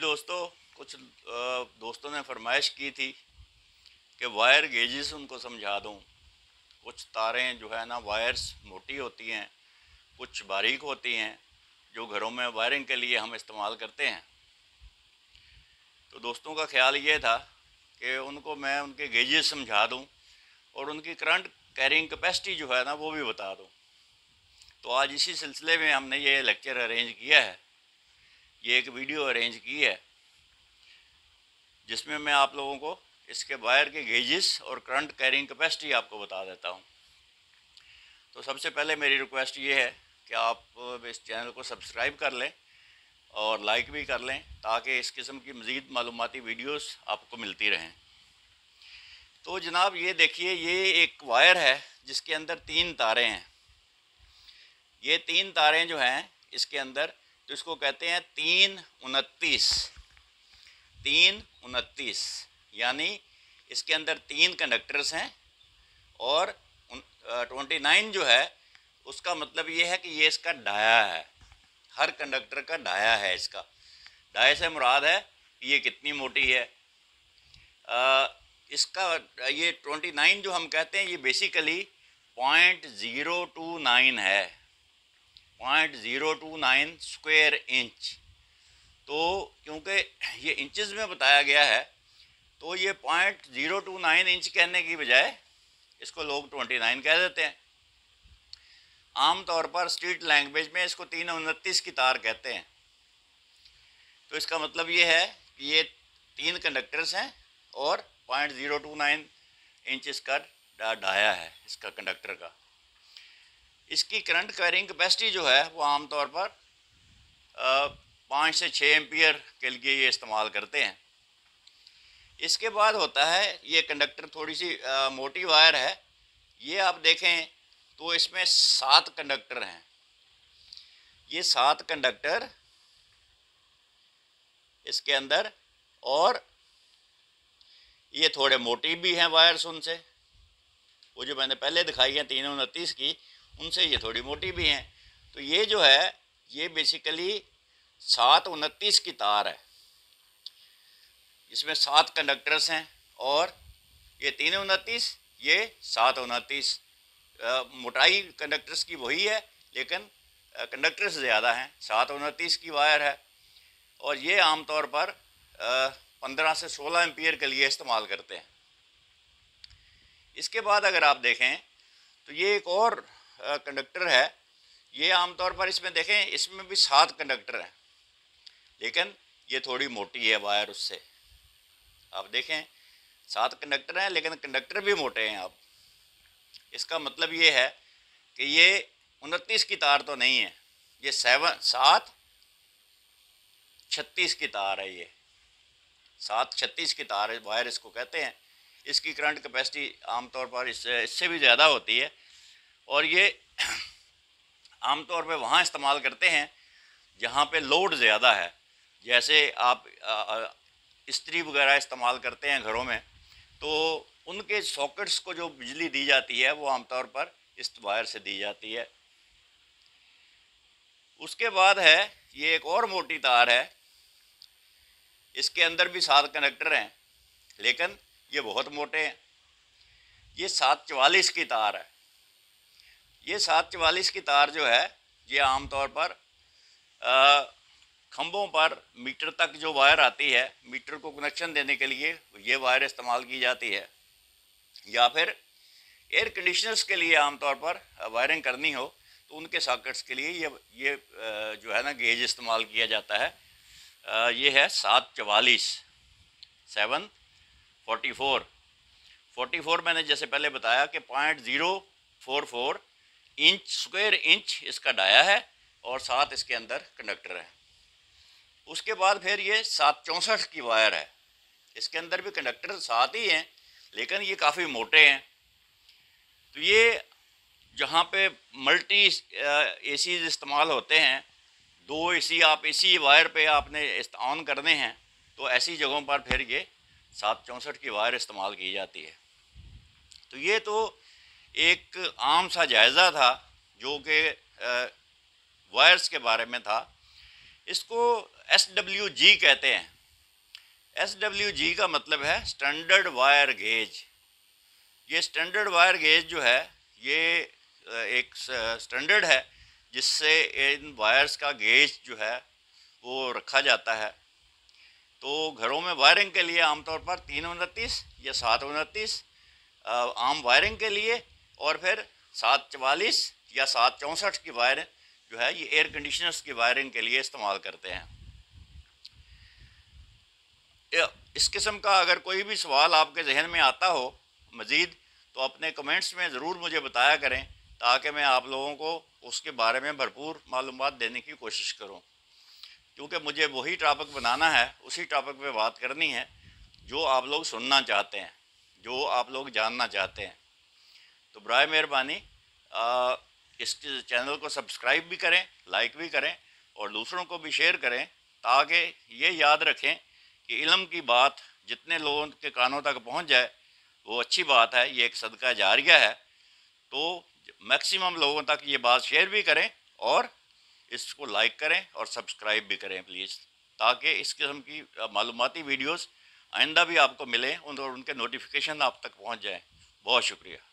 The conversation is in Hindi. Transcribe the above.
दोस्तों, कुछ दोस्तों ने फरमाइश की थी कि वायर गेजेस उनको समझा दूं। कुछ तारें जो है ना वायर्स मोटी होती हैं, कुछ बारीक होती हैं, जो घरों में वायरिंग के लिए हम इस्तेमाल करते हैं। तो दोस्तों का ख्याल ये था कि उनको मैं उनके गेजेस समझा दूं और उनकी करंट कैरिंग कैपेसिटी जो है ना वो भी बता दूं। तो आज इसी सिलसिले में हमने ये लेक्चर अरेंज किया है, ये एक वीडियो अरेंज की है जिसमें मैं आप लोगों को इसके वायर के गेजेस और करंट कैरिंग कैपेसिटी आपको बता देता हूं। तो सबसे पहले मेरी रिक्वेस्ट ये है कि आप इस चैनल को सब्सक्राइब कर लें और लाइक भी कर लें ताकि इस किस्म की मज़ीद मालूमाती वीडियोस आपको मिलती रहें। तो जनाब ये देखिए, ये एक वायर है जिसके अंदर 3 तारें हैं। ये 3 तारें जो हैं इसके अंदर, तो इसको कहते हैं 329 यानी इसके अंदर 3 कंडक्टर्स हैं और 29 जो है उसका मतलब ये है कि ये इसका डाया है। हर कंडक्टर का डाया है। इसका डाया से मुराद है कि ये कितनी मोटी है। इसका ये 29 जो हम कहते हैं ये बेसिकली 0.029 है, 0.029 स्क्वायर इंच। तो क्योंकि ये इंचेस में बताया गया है तो ये 0.029 इंच कहने की बजाय इसको लोग 29 कह देते हैं। आम तौर पर स्ट्रीट लैंग्वेज में इसको 329 की तार कहते हैं। तो इसका मतलब ये है कि ये 3 कंडक्टर्स हैं और 0.029 इंच इसका डाया है इसका कंडक्टर का। इसकी करंट कैरिंग कैपेसिटी जो है वो आमतौर पर 5 से 6 एम्पियर के लिए ये इस्तेमाल करते हैं। इसके बाद होता है ये कंडक्टर, थोड़ी सी मोटी वायर है। ये आप देखें तो इसमें 7 कंडक्टर हैं। ये 7 कंडक्टर इसके अंदर, और ये थोड़े मोटी भी हैं वायर्स उनसे, वो जो मैंने पहले दिखाई है 329 की, उनसे ये थोड़ी मोटी भी हैं। तो ये जो है ये बेसिकली 729 की तार है। इसमें 7 कंडक्टर्स हैं और ये 329, ये 729। मोटाई कंडक्टर्स की वही है लेकिन कंडक्टर्स ज़्यादा हैं। 729 की वायर है और ये आमतौर पर 15 से 16 एम्पियर के लिए इस्तेमाल करते हैं। इसके बाद अगर आप देखें तो ये एक और कंडक्टर है। ये आमतौर पर इसमें देखें, इसमें भी 7 कंडक्टर हैं लेकिन ये थोड़ी मोटी है वायर उससे। आप देखें 7 कंडक्टर हैं लेकिन कंडक्टर भी मोटे हैं। अब इसका मतलब ये है कि ये 29 की तार तो नहीं है, ये 736 की तार है। ये 736 की तार है, वायर इसको कहते हैं। इसकी करंट कैपेसिटी आमतौर पर इससे भी ज़्यादा होती है और ये आमतौर पे वहाँ इस्तेमाल करते हैं जहाँ पे लोड ज़्यादा है। जैसे आप इस्त्री वगैरह इस्तेमाल करते हैं घरों में, तो उनके सॉकेट्स को जो बिजली दी जाती है वो आमतौर पर इस वायर से दी जाती है। उसके बाद है ये एक और मोटी तार है। इसके अंदर भी 7 कंडक्टर हैं लेकिन ये बहुत मोटे हैं। ये 744 की तार है। ये 744 की तार जो है ये आमतौर पर खंभों पर मीटर तक जो वायर आती है, मीटर को कनेक्शन देने के लिए ये वायर इस्तेमाल की जाती है। या फिर एयर कंडीशनर्स के लिए आमतौर पर वायरिंग करनी हो तो उनके सॉकेट्स के लिए ये जो है ना गेज इस्तेमाल किया जाता है। ये है 744, 744 मैंने जैसे पहले बताया कि 0.044 इंच स्क्वायर इंच इसका डाया है और 7 इसके अंदर कंडक्टर है। उसके बाद फिर ये 764 की वायर है। इसके अंदर भी कंडक्टर 7 ही हैं लेकिन ये काफ़ी मोटे हैं। तो ये जहाँ पे मल्टी एसीज इस्तेमाल होते हैं, 2 एसी आप इसी वायर पे आपने ऑन करने हैं, तो ऐसी जगहों पर फिर ये 764 की वायर इस्तेमाल की जाती है। तो ये तो एक आम सा जायज़ा था जो कि वायर्स के बारे में था। इसको SWG कहते हैं, SWG का मतलब है स्टैंडर्ड वायर गेज। ये स्टैंडर्ड वायर गेज जो है ये एक स्टैंडर्ड है जिससे इन वायर्स का गेज जो है वो रखा जाता है। तो घरों में वायरिंग के लिए आमतौर पर 329 या 729 आम वायरिंग के लिए, और फिर 744 या 764 की वायर जो है ये एयर कंडीशनर्स की वायरिंग के लिए इस्तेमाल करते हैं। इस किस्म का अगर कोई भी सवाल आपके जहन में आता हो मज़ीद, तो अपने कमेंट्स में ज़रूर मुझे बताया करें, ताकि मैं आप लोगों को उसके बारे में भरपूर मालूमात देने की कोशिश करूं। क्योंकि मुझे वही टॉपिक बनाना है, उसी टॉपिक पे बात करनी है जो आप लोग सुनना चाहते हैं, जो आप लोग जानना चाहते हैं। तो बराए मेहरबानी इस चैनल को सब्सक्राइब भी करें, लाइक भी करें और दूसरों को भी शेयर करें, ताकि ये याद रखें कि इल्म की बात जितने लोगों के कानों तक पहुंच जाए वो अच्छी बात है, ये एक सदका जारिया है। तो मैक्सिमम लोगों तक ये बात शेयर भी करें और इसको लाइक करें और सब्सक्राइब भी करें प्लीज़, ताकि इस किस्म की मालूमाती वीडियोस आइंदा भी आपको मिलें और उनके नोटिफिकेशन आप तक पहुंच जाएं। बहुत शुक्रिया।